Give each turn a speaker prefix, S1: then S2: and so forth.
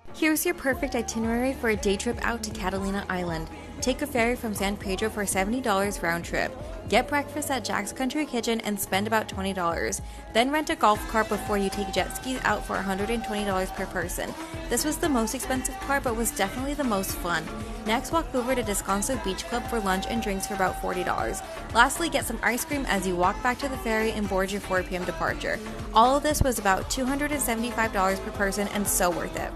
S1: Here's your perfect itinerary for a day trip out to Catalina Island. Take a ferry from San Pedro for $70 round trip. Get breakfast at Jack's Country Kitchen and spend about $20. Then rent a golf cart before you take jet skis out for $120 per person. This was the most expensive part, but was definitely the most fun. Next, walk over to Descanso Beach Club for lunch and drinks for about $40. Lastly, get some ice cream as you walk back to the ferry and board your 4 p.m. departure. All of this was about $275 per person and so worth it.